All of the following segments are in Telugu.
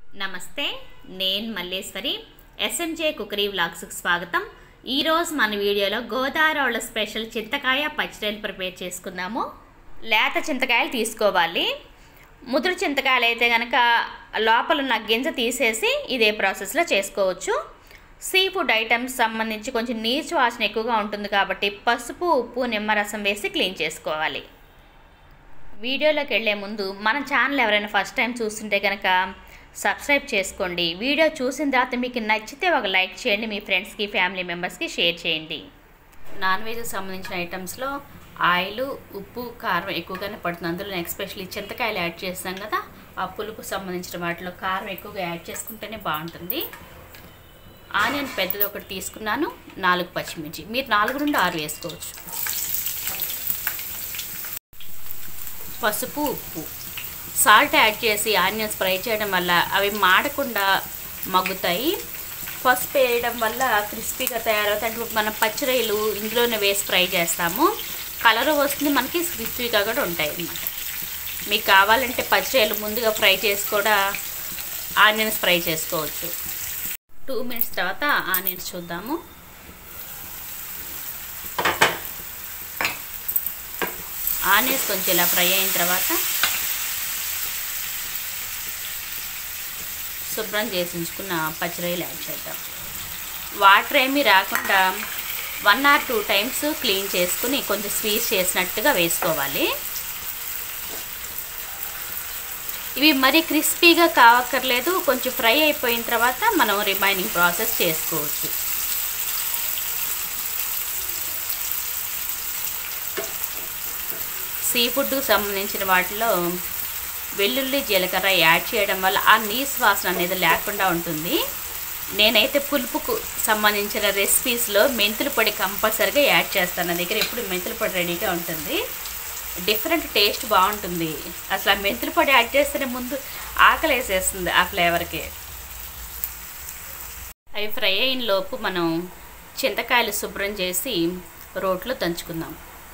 నమస్తే, నేను మల్లేశ్వరి. ఎస్ఎంజే కుకరీ వ్లాగ్స్కి స్వాగతం. ఈరోజు మన వీడియోలో గోదావరిలో స్పెషల్ చింతకాయ పచ్చడిని ప్రిపేర్ చేసుకుందాము. లేత చింతకాయలు తీసుకోవాలి. ముదురు చింతకాయలు అయితే కనుక లోపల ఉన్న గింజ తీసేసి ఇదే ప్రాసెస్లో చేసుకోవచ్చు. సీ ఫుడ్ ఐటమ్స్ సంబంధించి కొంచెం నీచు వాసన ఎక్కువగా ఉంటుంది కాబట్టి పసుపు, ఉప్పు, నిమ్మరసం వేసి క్లీన్ చేసుకోవాలి. వీడియోలోకి వెళ్ళే ముందు మన ఛానల్ ఎవరైనా ఫస్ట్ టైం చూస్తుంటే కనుక సబ్స్క్రైబ్ చేసుకోండి. వీడియో చూసిన తర్వాత మీకు నచ్చితే ఒక లైక్ చేయండి, మీ ఫ్రెండ్స్కి, ఫ్యామిలీ మెంబర్స్కి షేర్ చేయండి. నాన్ వెజ్కి సంబంధించిన ఐటమ్స్లో ఆయిల్, ఉప్పు, కారం ఎక్కువగానే పడుతుంది. అందులో ఎస్పెషల్లీ చింతకాయలు యాడ్ చేస్తాం కదా, ఆ పులుపు సంబంధించిన వాటిలో కారం ఎక్కువగా యాడ్ చేసుకుంటేనే బాగుంటుంది. ఆనియన్ పెద్దది ఒకటి తీసుకున్నాను, 4 పచ్చిమిర్చి, మీరు 4 నుండి 6 వేసుకోవచ్చు. పసుపు, ఉప్పు, సాల్ట్ యాడ్ చేసి ఆనియన్స్ ఫ్రై చేయడం వల్ల అవి మాడకుండా మగ్గుతాయి. పసుపు వేయడం వల్ల క్రిస్పీగా తయారవుతాయి. అంటే మనం పచ్చిరొయ్యలు ఇందులోనే వేసి ఫ్రై చేస్తాము, కలర్ వస్తుంది, మనకి క్రిస్పీగా కూడా ఉంటాయి అన్నమాట. మీకు కావాలంటే పచ్చిరొయ్యలు ముందుగా ఫ్రై చేసి కూడా ఆనియన్స్ ఫ్రై చేసుకోవచ్చు. 2 మినిట్స్ తర్వాత ఆనియన్స్ చూద్దాము. ఆనియన్స్ కొంచెం ఇలా ఫ్రై అయిన తర్వాత శుభ్రం చేసి ఉంచుకున్న పచ్చిరొయ్యలు యాడ్ చేద్దాం. వాటర్ ఏమీ రాకుండా 1 or 2 టైమ్స్ క్లీన్ చేసుకుని కొంచెం స్క్వీజ్ చేసినట్టుగా వేసుకోవాలి. ఇవి మరీ క్రిస్పీగా కావక్కర్లేదు, కొంచెం ఫ్రై అయిపోయిన తర్వాత మనం రిమైనింగ్ ప్రాసెస్ చేసుకోవచ్చు. సీ ఫుడ్కు సంబంధించిన వాటిలో వెల్లుల్లి, జీలకర్ర యాడ్ చేయడం వల్ల ఆ నీసు వాసన అనేది లేకుండా ఉంటుంది. నేనైతే పులుపుకు సంబంధించిన రెసిపీస్లో మెంతుల పొడి కంపల్సరీగా యాడ్ చేస్తాను. నా దగ్గర ఎప్పుడు మెంతుల పొడి రెడీగా ఉంటుంది. డిఫరెంట్ టేస్ట్ బాగుంటుంది. అసలు ఆ మెంతుల పొడి యాడ్ చేస్తేనే ముందు ఆకలి వేసేస్తుంది ఆ ఫ్లేవర్కి. అవి ఫ్రై అయిన లోపు మనం చింతకాయలు శుభ్రం చేసి రోట్లో దంచుకుందాం.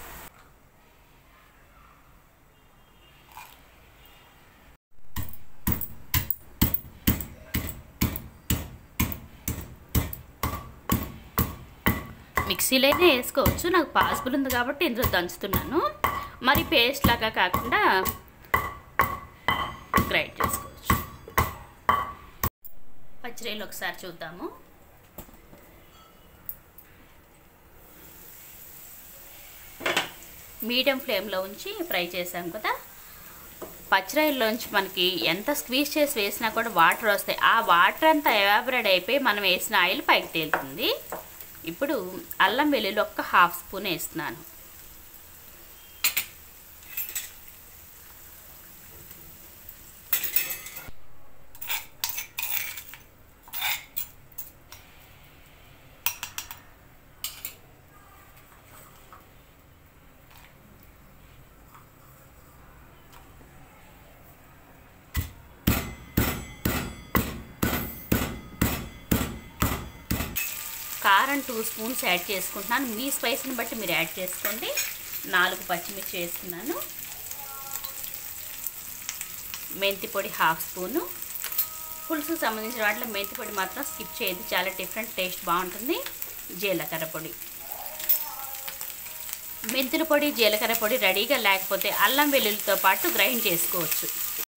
మిక్సీలోనే వేసుకోవచ్చు, నాకు పాసిబుల్ ఉంది కాబట్టి ఇందులో దంచుతున్నాను. మరి పేస్ట్ లాగా కాకుండా గ్రైండ్ చేసుకోవచ్చు. పచ్చిరొయ్యలు ఒకసారి చూద్దాము. మీడియం ఫ్లేమ్లో ఉంచి ఫ్రై చేసాం కదా. పచ్చిరొయ్యల్లోంచి మనకి ఎంత స్క్వీజ్ చేసి వేసినా కూడా వాటర్ వస్తాయి. ఆ వాటర్ అంతా ఎవాపరేట్ అయిపోయి మనం వేసిన ఆయిల్ పైకి తేలుతుంది. ఇప్పుడు అల్లం వెల్లుల్లి 1/2 స్పూన్ వేస్తున్నాను. కారం 2 స్పూన్స్ యాడ్ చేసుకుంటున్నాను. మీ స్పైస్ని బట్టి మీరు యాడ్ చేసుకోండి. 4 పచ్చిమిర్చి వేస్తున్నాను. మెంతి పొడి 1/2 స్పూను. పులుసుకు సంబంధించిన వాటిలో మెంతి పొడి మాత్రం స్కిప్ చేయదు, చాలా డిఫరెంట్ టేస్ట్ బాగుంటుంది. జీలకర్ర పొడి, మెంతుల పొడి, జీలకర్ర పొడి రెడీగా లేకపోతే అల్లం వెల్లుల్లితో పాటు గ్రైండ్ చేసుకోవచ్చు.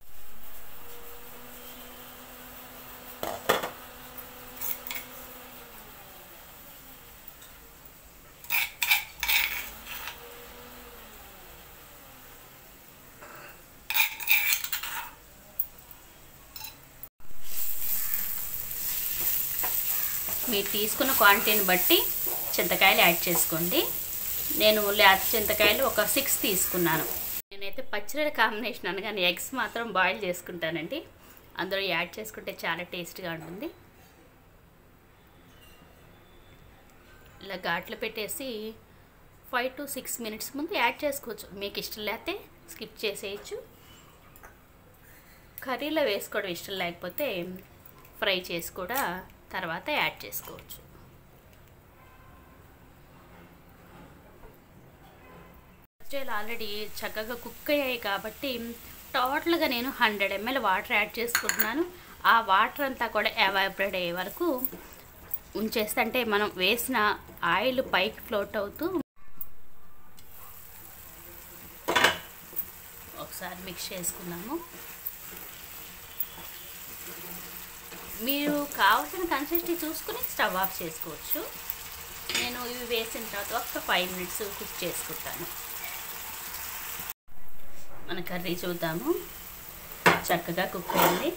మీరు తీసుకున్న క్వాంటిటీని బట్టి చింతకాయలు యాడ్ చేసుకోండి. నేను లేత చింతకాయలు ఒక 6 తీసుకున్నాను. నేనైతే పచ్చడి కాంబినేషన్ అనగానే ఎగ్స్ మాత్రం బాయిల్ చేసుకుంటానండి. అందులో యాడ్ చేసుకుంటే చాలా టేస్ట్గా ఉంటుంది. ఇలా ఘాట్లు పెట్టేసి 5 to 6 మినిట్స్ ముందు యాడ్ చేసుకోవచ్చు. మీకు ఇష్టం లేకపోతే స్కిప్ చేసేయచ్చు. కర్రీలో వేసుకోవడం ఇష్టం లేకపోతే ఫ్రై చేసి కూడా తర్వాత యాడ్ చేసుకోవచ్చు. పచ్చళ్ళు ఆల్రెడీ చక్కగా కుక్ అయ్యాయి కాబట్టి టోటల్గా నేను 100 ml వాటర్ యాడ్ చేసుకుంటున్నాను. ఆ వాటర్ అంతా కూడా ఎవాపరేట్ అయ్యే వరకు ఉంచేస్తే, అంటే మనం వేసిన ఆయిల్ పైకి ఫ్లోట్ అవుతూ ఒకసారి మిక్స్ చేసుకున్నాము. మీరు కావాల్సిన కన్సిస్టెన్సీ చూసుకుని స్టవ్ ఆఫ్ చేసుకోవచ్చు. నేను ఇవి వేసిన తర్వాత ఒక 5 మినిట్స్ కుక్ చేసుకుంటాను. మన కర్రీ చూద్దాము. చక్కగా కుక్ అయింది.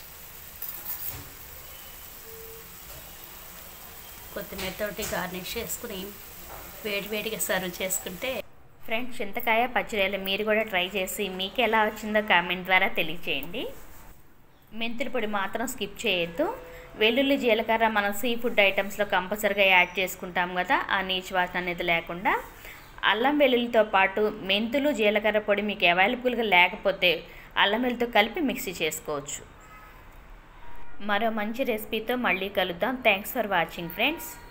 కొత్తిమీరతోటి గార్నిష్ చేసుకుని వేడివేడిగా సర్వ్ చేసుకుంటే, ఫ్రెండ్స్ చింతకాయ పచ్చడిలు మీరు కూడా ట్రై చేసి మీకు ఎలా వచ్చిందో కామెంట్ ద్వారా తెలియచేయండి. మెంతుల పొడి మాత్రం స్కిప్ చేయొద్దు. వెల్లుల్లి జీలకర్ర మనం సీ ఫుడ్ ఐటమ్స్లో కంపల్సరీగా యాడ్ చేసుకుంటాం కదా, ఆ నీచు వాసన అనేది లేకుండా. అల్లం వెల్లుల్లితో పాటు మెంతులు జీలకర్ర పొడి మీకు అవైలబుల్గా లేకపోతే అల్లం వెల్లుల్లితో కలిపి మిక్సీ చేసుకోవచ్చు. మరో మంచి రెసిపీతో మళ్ళీ కలుద్దాం. Thanks for watching friends.